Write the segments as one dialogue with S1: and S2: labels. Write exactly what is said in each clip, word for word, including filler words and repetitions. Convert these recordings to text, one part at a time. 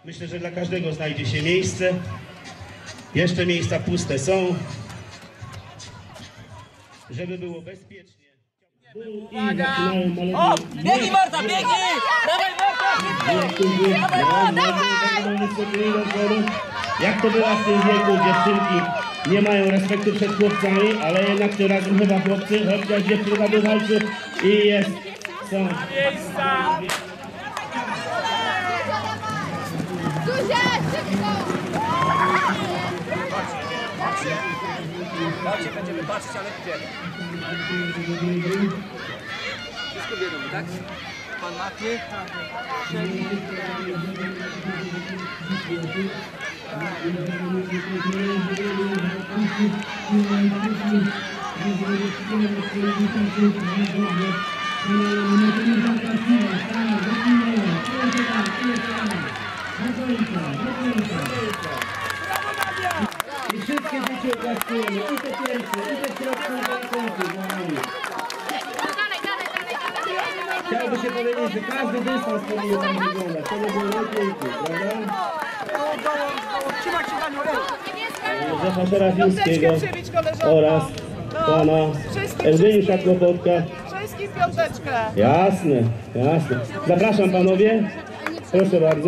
S1: Myślę, że dla każdego znajdzie się miejsce. Jeszcze miejsca puste są. Żeby było bezpiecznie.
S2: Uwaga! O! Biegnij Marta, biegnij! Dawaj Marta!
S1: Dawaj! Jak to bywa w tym wieku, dziewczynki nie mają respektu przed chłopcami, ale jednak tym razem chyba chłopcy, chociaż dziewczyna wywalczy i jest, są.
S2: Chodźcie, będziemy patrzeć, ale gdzie? Wszystko wiadomo, tak? Pan Maty?
S1: I wszystkie dzieci oklaskujemy, i te pierwsze, i te środki, i te końce. Chciałoby się powiedzieć, że każdy dystans powinien tam wyglądać. To by było najpiękniej, prawda? Józefa Szarafińskiego oraz pana Eugeniusza Klopotka.
S3: Wszystkim piąteczkę.
S1: Jasne, jasne. Zapraszam panowie. Proszę bardzo.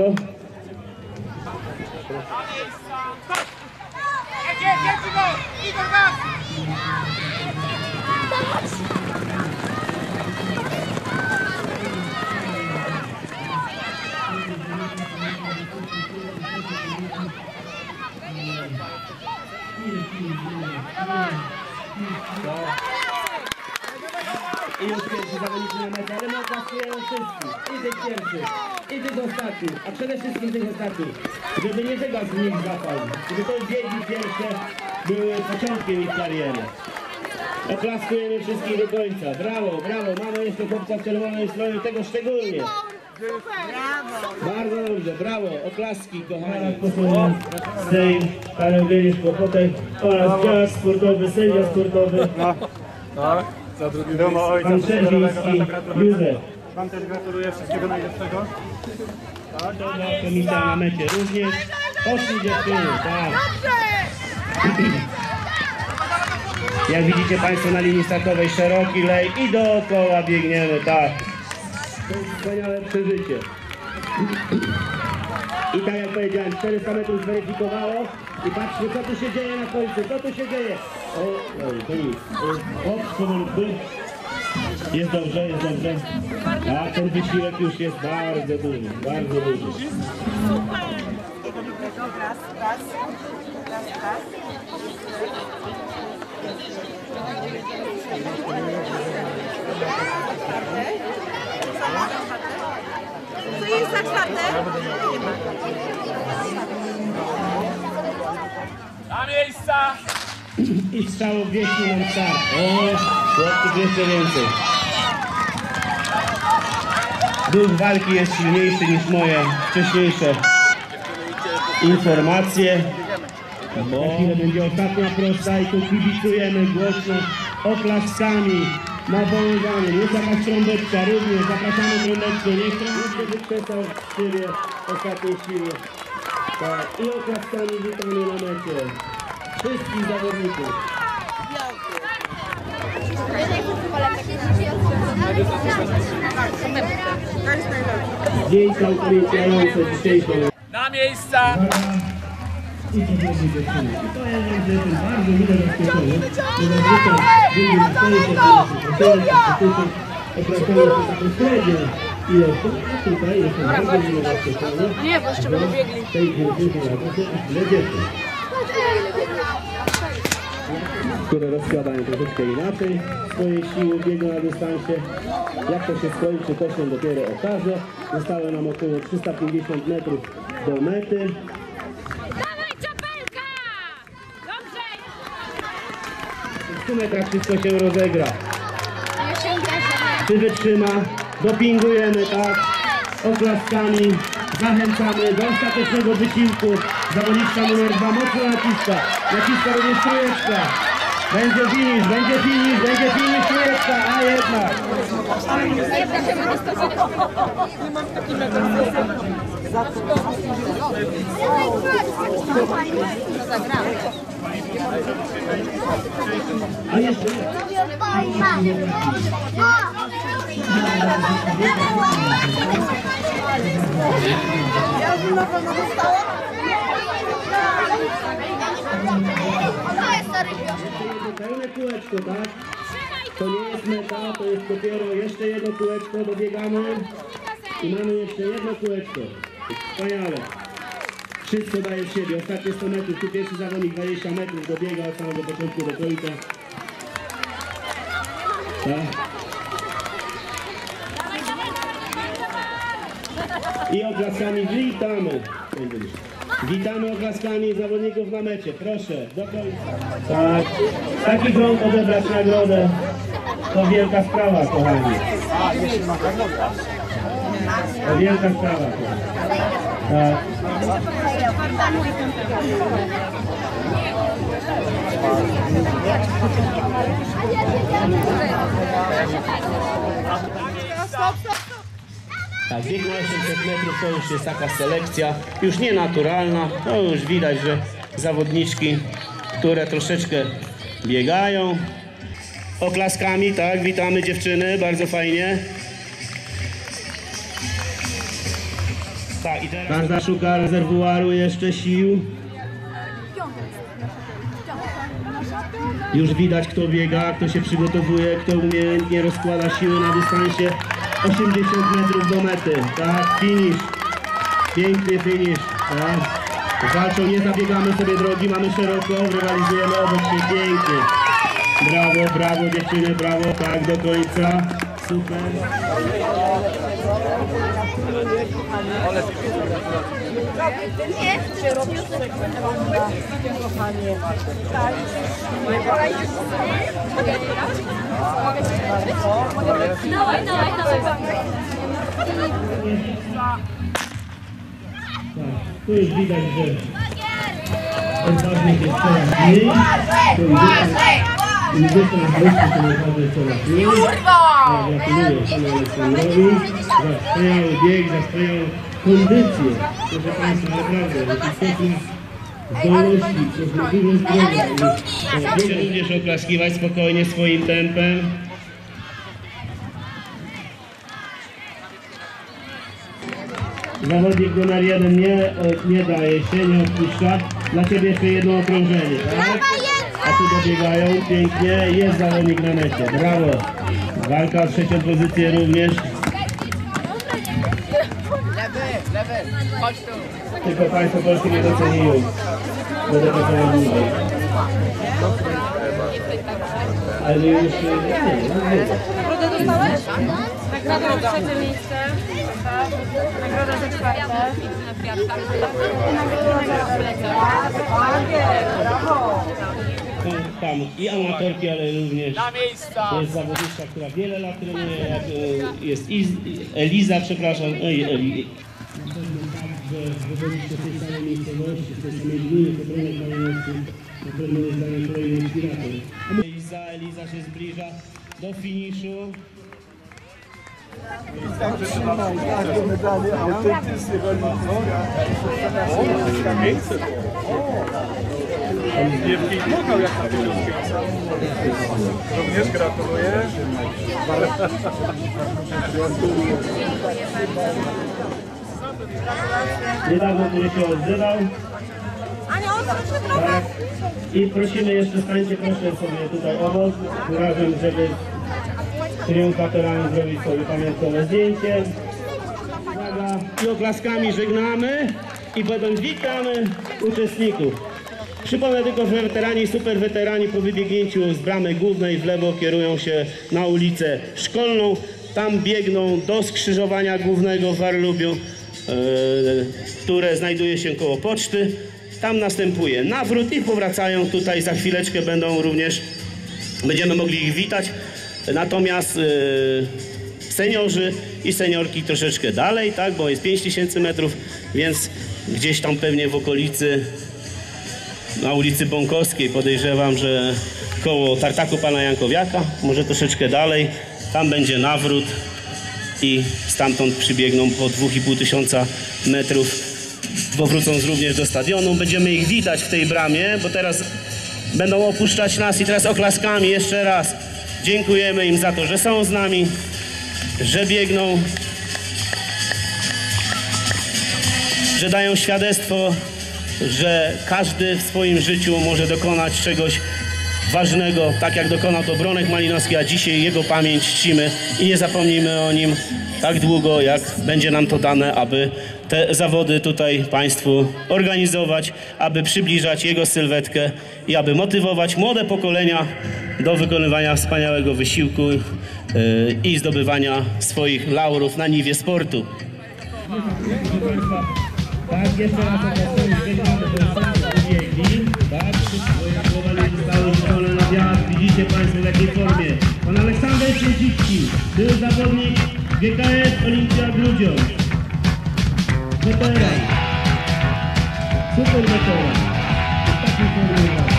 S1: I już pierwszy zawodnicy na metę, ale my oklaskujemy wszystkich. I tych pierwszych, i tych ostatnich, a przede wszystkim tych ostatnich. Żeby nie tego z nich zapał. Żeby to dzieci pierwsze były początkiem ich kariery. Oklaskujemy wszystkich do końca. Brawo, brawo. Mamy jeszcze chłopca w czerwonej stronie, tego szczególnie. Bardzo dobrze, brawo. Oklaski, kochani. Z tej pan Eugeniusz Klopotek oraz dział sportowy, sędzia sportowy.
S4: Tak, za drugi wiadomo ojca.
S1: Pan Szerwiński, Józef.
S4: Pan też gratuluję wszystkiego najlepszego.
S1: Tak, dobra, komisja na mecie również. Poszli dziewczyny, tak. Jak widzicie państwo na linii startowej szeroki lej i dookoła biegniemy, tak. To jest wspaniałe przeżycie. I tak jak powiedziałem, czterysta metrów zweryfikowało i patrzmy, co tu się dzieje na końcu, co tu się dzieje. O, no, to nic. O, powolutku. Jest dobrze, jest dobrze. A ten wysiłek już jest bardzo duży, bardzo duży.
S3: Raz, raz, raz, raz. Co jest za czwarte?
S2: Na miejsca!
S1: I strzał dwieście nam start. O, chłopców jeszcze więcej. Duch walki jest silniejszy niż moje wcześniejsze informacje. Za chwilę będzie ostatnia prosta i tu kibicujemy głośno oklaskami na wołęganie. Jest jakaś trąbeczka również. Zapraszamy trąbeczkę. Niech trąbeczkę wykrzesał w szybie ostatniej siły. Tak. I oklaskami witamy na mecie wszystkich zawodników. Zdjęcia upamiętniające dzisiejszą.
S2: Na miejsca!
S1: I to jest dziewczyny. I to jest ten bardzo mile zaskoczony. Bo zazwyczaj opracował się taką średnią ilość, a tutaj jest bardzo mile zaskoczony.
S3: Nie, bo jeszcze będą biegli.
S1: W tej dziewczyny radzą się aż tyle dziewczyn, które rozkładają troszeczkę inaczej swoje siły biegu na dystansie. Jak to się skończy, to się dopiero okaże. Zostało nam około trzysta pięćdziesiąt metrów do mety. W stu metrach wszystko się rozegra. Czy wytrzyma? Dopingujemy, tak? Oklaskami. Zachęcamy do ostatecznego wysiłku. Zawodniczka numer dwa mocno naciska. Naciska również trójeczka. Będzie finish, będzie finish, będzie finish trójeczka, a jednak.
S3: Nie mam takiego.
S1: A jeszcze pełne kółeczko, tak? To nie jest meta, to jest dopiero jeszcze jedno kółeczko, dobiegamy i mamy jeszcze jedno kółeczko. Wspaniale. Wszystko daje z siebie, ostatnie sto metrów, tu pierwszy zawodnik dwadzieścia metrów dobiega od samego początku do końca. Tak. I oklaskami witamy. Witamy oklaskami zawodników na mecie. Proszę, do końca. Tak. Taki krąg odebrać nagrodę. To wielka sprawa, kochani. To wielka sprawa, kochani. Tak.
S3: Stop, stop, stop.
S1: Tak, bieg na osiemset metrów to już jest taka selekcja, już nie naturalna, to już widać, że zawodniczki, które troszeczkę biegają oklaskami, tak, witamy dziewczyny, bardzo fajnie. Tak, i teraz każda szuka rezerwuaru jeszcze sił. Już widać, kto biega, kto się przygotowuje, kto umiejętnie rozkłada siły na dystansie osiemdziesiąt metrów do mety, tak, finish, piękny finish, tak, walczą, nie zabiegamy sobie drogi, mamy szeroko, rywalizujemy obok się, pięknie, brawo, brawo dziewczyny, brawo, tak, do końca, super.
S5: Dawaj, dawaj, dawaj.
S1: Tak, tu już widać, że odważnych jest coraz mniej, to im dystans bliższy się naprawdę coraz mniej. Ja gratuluję panu Aleksandrowi za wspaniały bieg, za wspaniałą kondycję. Proszę państwa, naprawdę, jakiś zdolności, przez dużo zdrowia. Proszę również oklaskiwać spokojnie swoim tempem. Zawodnik numer jeden nie, nie daje się, nie odpuszcza. Dla ciebie jeszcze jedno okrążenie, tak? A tu dobiegają, pięknie, jest zawodnik na mecie, brawo. Walka o trzecią pozycję również.
S2: Lewy, lewy, chodź tu.
S1: Tylko państwo polskie nie doceniją. Będę pracował dłużej. Ale już nie, nie, nie.
S3: Nagrodę dostałeś? Nagroda za trzecie miejsce. Nagroda za czwarte.
S1: Tam i amatorki, ale również
S2: Na miejsca.
S1: to jest zawodniczka, która wiele lat trenuje, jak e, jest Iz, Eliza, przepraszam, ej, Eli. Że wychodzicie z tej samej miejscowości, z tej samej gminy, to trochę kolejności, na pewno jest dla niej kolejny inspirator. Eliza, Eliza się zbliża do finiszu.
S4: Wielki knokał jak na Wielowskiego. Również gratuluję.
S1: Niedawno który się odzywał.
S3: Ania, odwróć się trochę.
S1: Tak. I prosimy jeszcze, stańcie proszę sobie tutaj obok, razem, żeby triumfatorami zrobić sobie pamiątkowe zdjęcie. Uwaga. I oklaskami żegnamy i potem witamy uczestników. Przypomnę tylko, że weterani i superweterani po wybiegnięciu z bramy głównej w lewo kierują się na ulicę Szkolną. Tam biegną do skrzyżowania głównego w Warlubiu, yy, które znajduje się koło poczty. Tam następuje nawrót i powracają tutaj. Za chwileczkę będą również, będziemy mogli ich witać. Natomiast yy, seniorzy i seniorki troszeczkę dalej, tak, bo jest pięć tysięcy metrów, więc gdzieś tam pewnie w okolicy, na ulicy Bąkowskiej, podejrzewam, że koło tartaku pana Jankowiaka, może troszeczkę dalej, tam będzie nawrót
S6: i stamtąd przybiegną po dwóch i pół tysiąca metrów, powrócą również do stadionu. Będziemy ich witać w tej bramie, bo teraz będą opuszczać nas i teraz oklaskami jeszcze raz dziękujemy im za to, że są z nami, że biegną, że dają świadectwo, że każdy w swoim życiu może dokonać czegoś ważnego, tak jak dokonał to Bronek Malinowski, a dzisiaj jego pamięć czcimy i nie zapomnimy o nim tak długo, jak będzie nam to dane, aby te zawody tutaj Państwu organizować, aby przybliżać jego sylwetkę i aby motywować młode pokolenia do wykonywania wspaniałego wysiłku yy, i zdobywania swoich laurów na niwie sportu.
S1: Tak, jeszcze raz okazuje wygląda, to są biegli, tak, swoje słowa nie zostały rzucone na wiatr, widzicie Państwo w jakiej formie. Pan Aleksander Sędzicki, był zawodnik G K S Olimpia Grudziądz. Weteran. Super weteran. W takiej formie właśnie.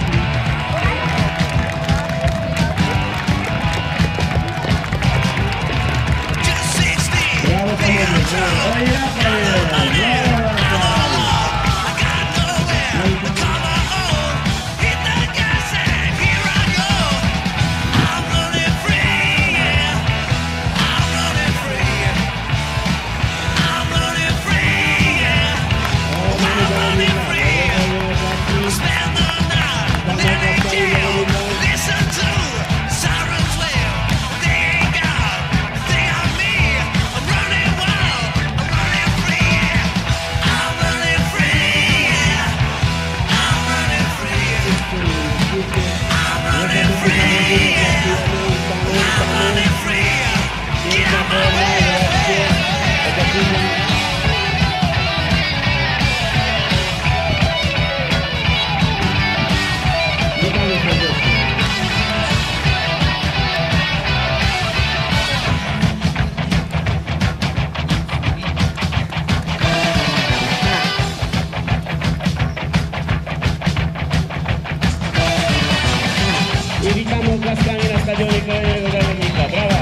S1: Brawo panowie, brawo. Oj, Rafael, brawo Rafael. I witamy oklaskami na stadionie kolejnego zawodnika. Brawa!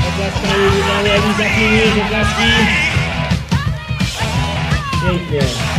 S1: Oklaskami witamy Eliza Pinius, oklaski. Pięknie.